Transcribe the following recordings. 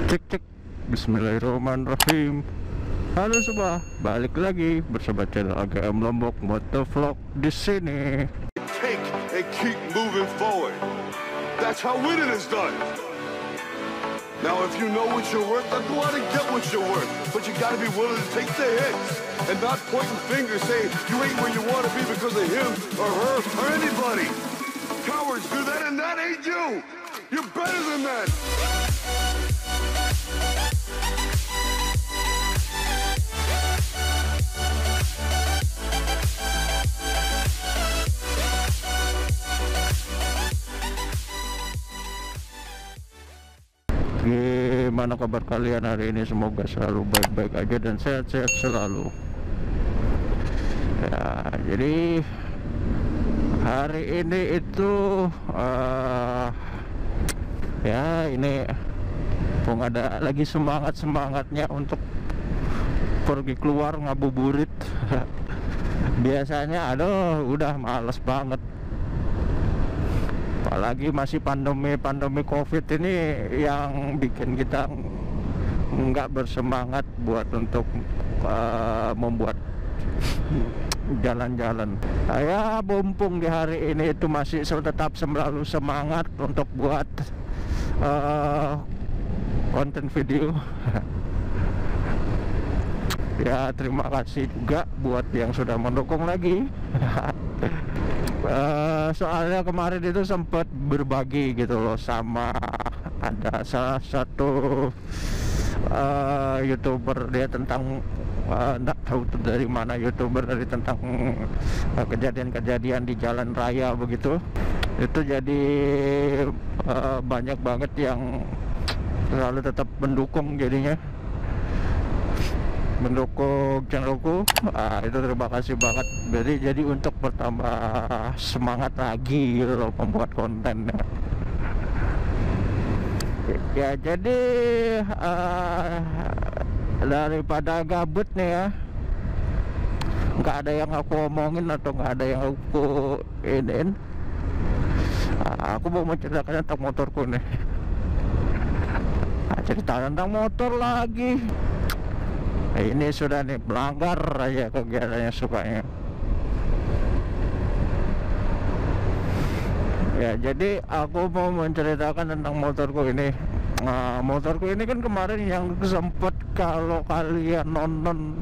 Cek cek. Bismillahirrahmanirrahim. Halo semua, balik lagi bersama channel AGM Lombok Motovlog di sini. Take and keep moving forward. That's how winning is done. Now, if you know what you're worth, then go out and get what you're worth. But you gotta be willing to take the hits and not pointing fingers saying you ain't where you want to be because of him or her or anybody. Cowards do that, and that ain't you. You're better than that. Gimana kabar kalian hari ini? Semoga selalu baik-baik aja dan sehat-sehat selalu. Ya, jadi hari ini itu ya ini pun ada lagi semangatnya untuk pergi keluar ngabuburit. Biasanya aduh udah males banget, apalagi masih pandemi COVID ini yang bikin kita nggak bersemangat buat untuk membuat jalan-jalan. Saya mumpung di hari ini itu masih tetap selalu semangat untuk buat konten video. Ya, terima kasih juga buat yang sudah mendukung lagi. Soalnya kemarin itu sempat berbagi gitu loh sama ada salah satu YouTuber, dia tentang nggak tahu tuh dari mana YouTuber, dari tentang kejadian-kejadian di jalan raya begitu. Itu jadi banyak banget yang selalu tetap mendukung, jadinya mendukung channelku. Itu terima kasih banget. Jadi untuk bertambah semangat lagi gitu loh membuat konten. Ya jadi daripada gabut nih ya, nggak ada yang aku omongin atau nggak ada yang aku iniin, aku mau menceritakan tentang motorku nih. Cerita tentang motor lagi. Ini sudah nih melanggar aja kegiatannya sukanya. Ya jadi aku mau menceritakan tentang motorku ini. Nah, motorku ini kan kemarin yang sempet, kalau kalian nonton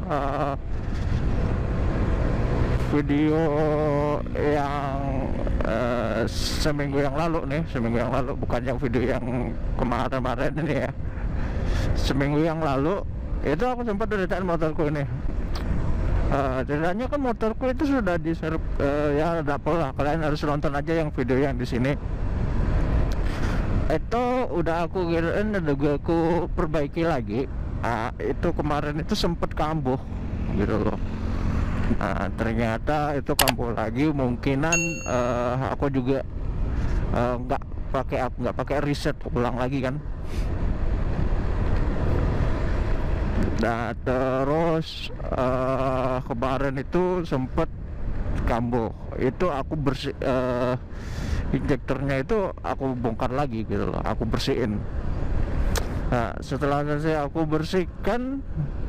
video yang seminggu yang lalu, bukan yang video yang kemarin ini ya. Seminggu yang lalu itu aku sempat ceritain motorku ini. Ceritanya kan motorku itu sudah ya udah pola, kalian harus nonton aja yang video yang di sini. Itu udah aku kirain, udah aku perbaiki lagi. Itu kemarin itu sempet kambuh gitu loh. Nah, ternyata itu kambuh lagi. Mungkinan aku juga nggak pakai riset ulang lagi kan. Nah terus kemarin itu sempet kambuh. Itu aku bersih, injektornya itu aku bongkar lagi gitu loh, aku bersihin. Nah setelah selesai aku bersihkan,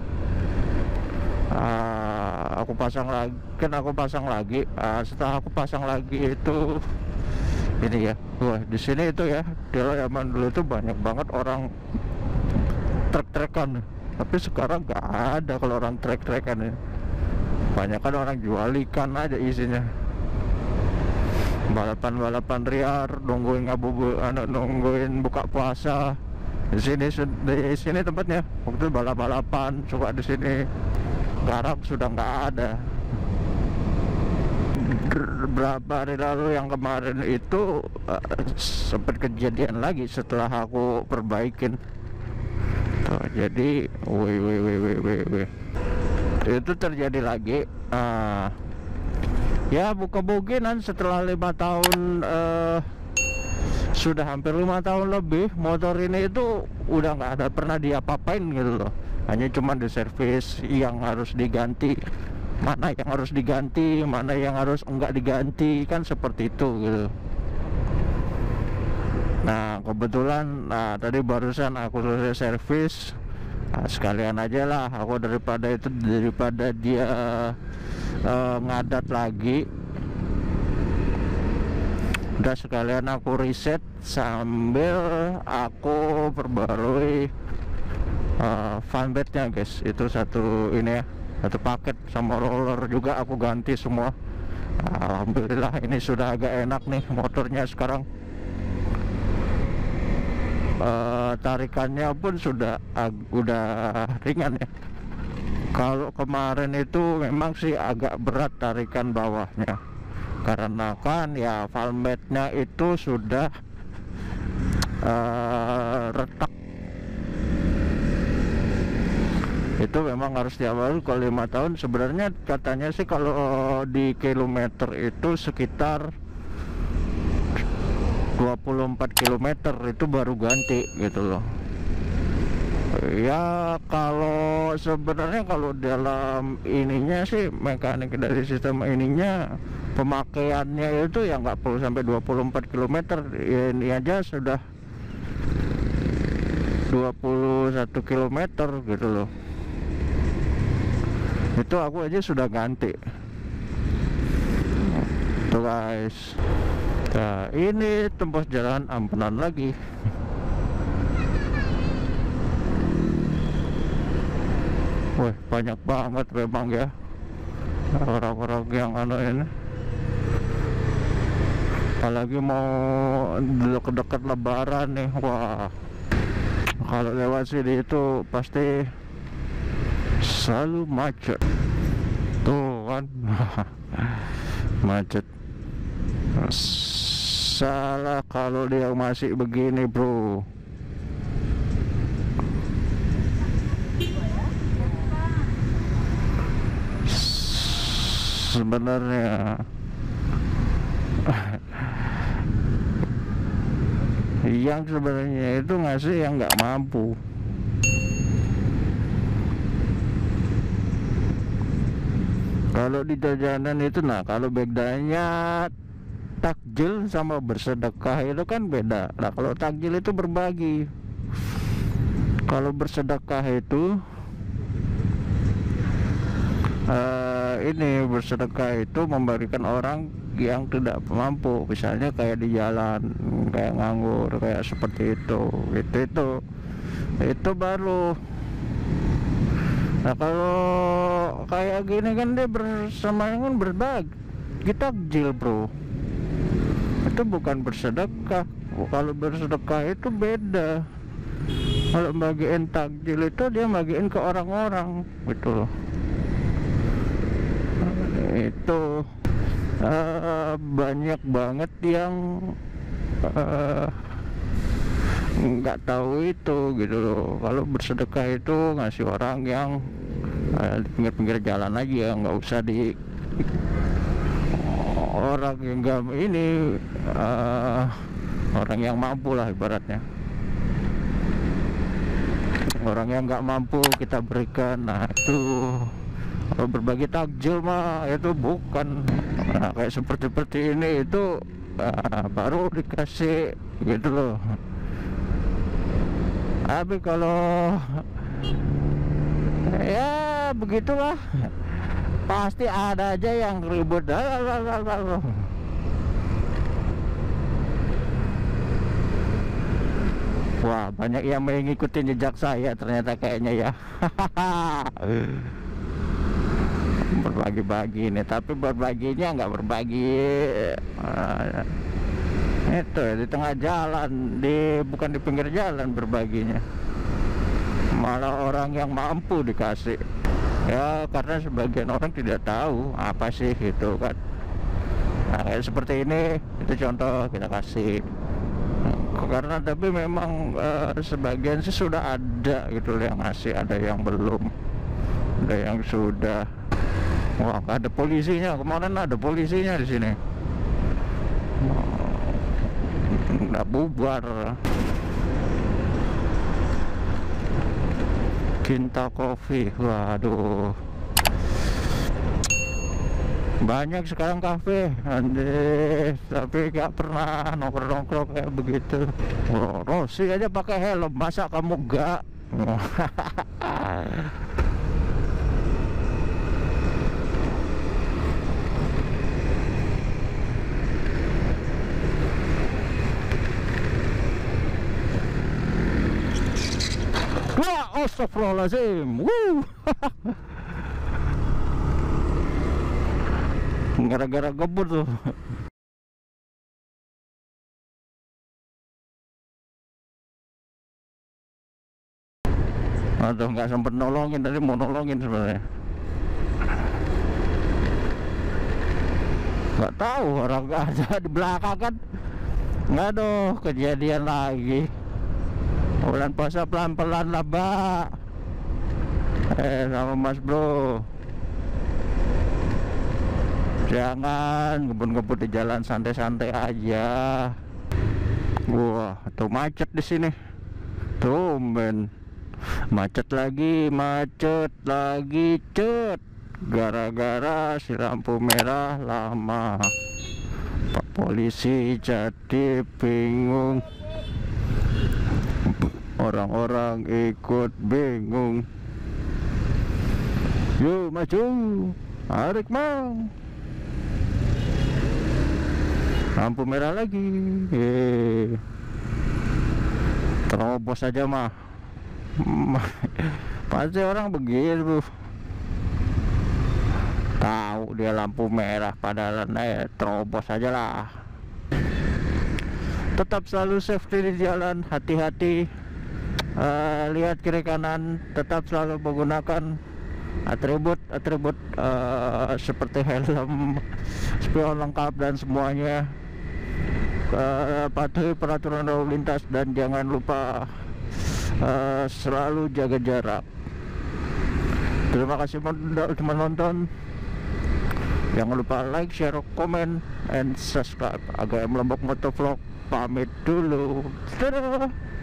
aku pasang lagi. Setelah aku pasang lagi itu ini ya, wah di sini itu ya, di zaman dulu itu banyak banget orang trek-trekan. Tapi sekarang nggak ada kalau orang trek-trekan ya. Banyak kan orang jual ikan aja isinya. Balapan liar, nungguin nungguin buka puasa. Di sini tempatnya. Waktu itu balapan suka di sini. Sekarang sudah nggak ada. Berapa hari lalu yang kemarin itu sempat kejadian lagi setelah aku perbaikin. Jadi itu terjadi lagi. Ya buka-bukinan setelah 5 tahun, sudah hampir 5 tahun lebih motor ini itu udah nggak ada pernah diapa-apain gitu loh. Hanya cuma di servis yang harus diganti, mana yang harus diganti, mana yang harus enggak diganti, kan seperti itu gitu. Nah kebetulan tadi barusan aku selesai servis. Sekalian aja lah aku daripada dia ngadat lagi, udah sekalian aku reset sambil aku perbarui fanbednya guys. Itu satu ini ya, satu paket sama roller juga aku ganti semua. Alhamdulillah ini sudah agak enak nih motornya sekarang. Tarikannya pun udah ringan ya. Kalau kemarin itu memang sih agak berat tarikan bawahnya, karena kan ya valve-nya itu sudah retak. Itu memang harus diawali kalau 5 tahun. Sebenarnya katanya sih kalau di kilometer itu sekitar 24 km itu baru ganti gitu loh. Ya kalau sebenarnya kalau dalam ininya sih, mekanik dari sistem ininya, pemakaiannya itu ya nggak perlu sampai 24 km. Ini aja sudah 21 km gitu loh. Itu aku aja sudah ganti. Tuh guys. Nah ini tembus jalan ampunan lagi. Wah banyak banget memang ya orang-orang yang ini, apalagi mau dekat-dekat lebaran nih. Wah kalau lewat sini itu pasti selalu macet tuh kan. Macet salah kalau dia masih begini bro. Sebenarnya yang sebenarnya itu ngasih yang nggak mampu. Kalau di jajanan itu, nah kalau bedanya takjil sama bersedekah itu kan beda. Nah kalau takjil itu berbagi, kalau bersedekah itu ini bersedekah itu memberikan orang yang tidak mampu, misalnya kayak di jalan, kayak nganggur, kayak seperti itu. Itu baru. Nah kalau kayak gini kan dia bersama kan berbagi takjil bro. Itu bukan bersedekah. Kalau bersedekah itu beda. Kalau bagiin takjil itu dia bagiin ke orang-orang gitu loh. Itu banyak banget yang nggak tahu itu gitu loh. Kalau bersedekah itu ngasih orang yang di pinggir-pinggir jalan aja, nggak usah di orang yang nggak ini, orang yang mampu lah ibaratnya. Orang yang nggak mampu kita berikan. Nah itu kalau berbagi takjil mah itu bukan. Nah, kayak seperti ini itu baru dikasih gitu loh. Tapi kalau ya begitulah, pasti ada aja yang ribut. Wah banyak yang mengikuti jejak saya ternyata kayaknya ya. Berbagi-bagi nih, tapi berbaginya nggak berbagi itu ya, di tengah jalan, bukan di pinggir jalan berbaginya, malah orang yang mampu dikasih ya, karena sebagian orang tidak tahu apa sih itu kan. Nah kayak seperti ini, itu contoh kita kasih karena, tapi memang sebagian sih sudah ada gitu yang ngasih, ada yang belum, ada yang sudah. Wah, ada polisinya. Kemarin ada polisinya di sini. Nggak bubar. Kinta Coffee. Waduh. Banyak sekarang kafe, anjir, tapi gak pernah nongkrong-nongkrong kayak begitu. Oh, Rossi aja pakai helm, masa kamu gak? Wah, astagfirullahaladzim. Wuh. Gara-gara gebut tuh. Aduh, nggak sempet nolongin, tadi mau nolongin sebenarnya. Nggak tahu, orang nggak ada di belakang kan. Nggak, aduh, kejadian lagi. Bulan puasa pelan-pelan lah, Mbak. Sama Mas Bro, jangan ngebut-ngebut di jalan, santai-santai aja. Wah, tuh macet di sini. Tumben. Macet lagi, cet. Gara-gara si lampu merah lama. Pak polisi jadi bingung. Orang-orang ikut bingung. Yuk maju, tarik mau. Lampu merah lagi. Terobos aja mah. Pasti orang begitu. Tahu dia lampu merah, padahal terobos aja lah. Tetap selalu safety di jalan, hati-hati. Lihat kiri kanan, tetap selalu menggunakan atribut seperti helm, spion lengkap dan semuanya. Patuhi peraturan lalu lintas dan jangan lupa selalu jaga jarak. Terima kasih teman nonton. Jangan lupa like, share, comment, and subscribe. AGM Lombok Motovlog pamit dulu. Dadah.